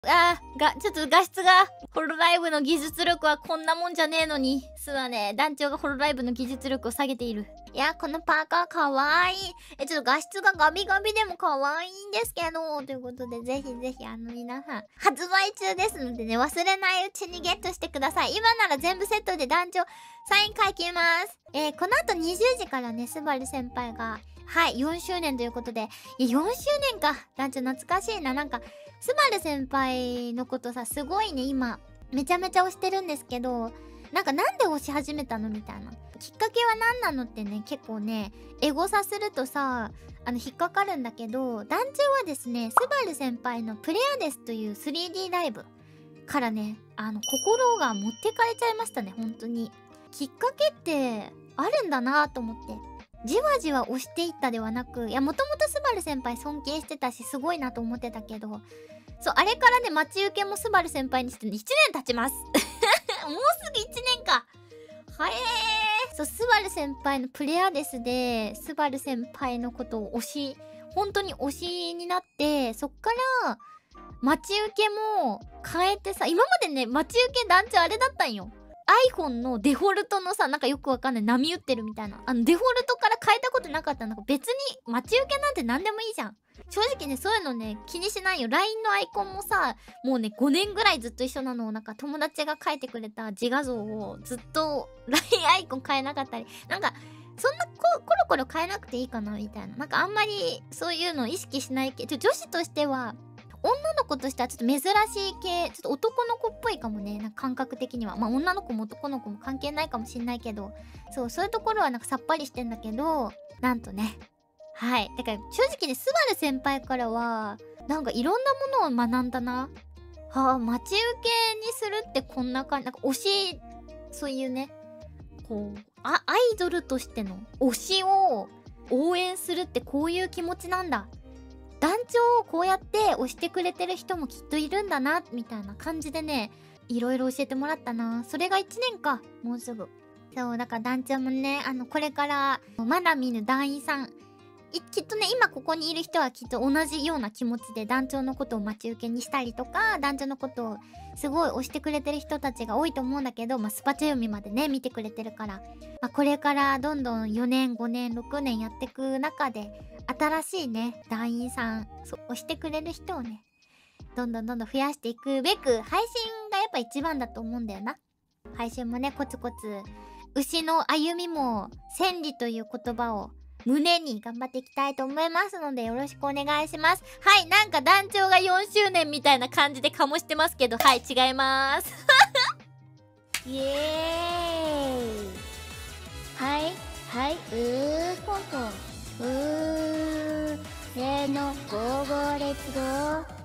ちょっと画質が、ホロライブの技術力はこんなもんじゃねえのに。すはね、団長がホロライブの技術力を下げている。いや、このパーカーかわいい。ちょっと画質がガビガビでもかわいいんですけど、ということで、ぜひぜひ皆さん、発売中ですのでね、忘れないうちにゲットしてください。今なら全部セットで団長、サイン書きます。この後20時からね、スバル先輩が、はい、4周年ということで、4周年か。団長懐かしいな。なんか、スバル先輩のことさ、すごいね、今、めちゃめちゃ推してるんですけど、なんで推し始めたのみたいな。きっかけは何なのってね、結構ね、エゴサするとさ、引っかかるんだけど、団長はですね、スバル先輩のプレアデスという 3D ライブからね、心が持ってかれちゃいましたね、本当に。きっかけってあるんだなと思って。じわじわ押していったではなく、いや、もともとスバル先輩尊敬してたし、すごいなと思ってたけど、そう、あれからね、待ち受けもスバル先輩にして1年経ちます。もうすぐ1年か。はえー。そう、スバル先輩のプレアデスで、スバル先輩のことを本当に推しになって、そっから、待ち受けも変えてさ、今までね、待ち受け団長あれだったんよ。iPhone のデフォルトのさ、なんかよくわかんない波打ってるみたいな。デフォルトから変えたことなかったんだから、別に待ち受けなんて何でもいいじゃん。正直ね、そういうのね、気にしないよ。LINE のアイコンもさ、もうね、5年ぐらいずっと一緒なのを、なんか友達が描いてくれた自画像をずっと LINE アイコン変えなかったり、なんか、そんなコロコロ変えなくていいかなみたいな。なんかあんまりそういうの意識しないけど、女子としては、女の子としてはちょっと珍しい系、ちょっと男の子っぽいかもね、なんか感覚的には。まあ女の子も男の子も関係ないかもしんないけど、そういうところはなんかさっぱりしてんだけど、なんとね。はい。だから正直ね、スバル先輩からは、なんかいろんなものを学んだな。はあ、待ち受けにするってこんな感じ、なんか推し、そういうね、こう、アイドルとしての推しを応援するってこういう気持ちなんだ。団長をこうやって押してくれてる人もきっといるんだな、みたいな感じでね、いろいろ教えてもらったな。それが1年か、もうすぐ。そう、だから団長もね、これから、まだ見ぬ団員さん、きっとね、今ここにいる人はきっと同じような気持ちで団長のことを待ち受けにしたりとか、団長のことをすごい推してくれてる人たちが多いと思うんだけど、まあ、スパチャ読みまでね、見てくれてるから、まあ、これからどんどん4年、5年、6年やってく中で、新しいね、団員さん、推してくれる人をね、どんどん増やしていくべく、配信がやっぱ一番だと思うんだよな。配信もね、コツコツ、牛の歩みも、千里という言葉を、胸に頑張っていきたいと思いますのでよろしくお願いします。はい、なんか団長が4周年みたいな感じで醸してますけど、はい、違います。イエーイ。はい、コント。せーの、ゴーゴーレッツゴー。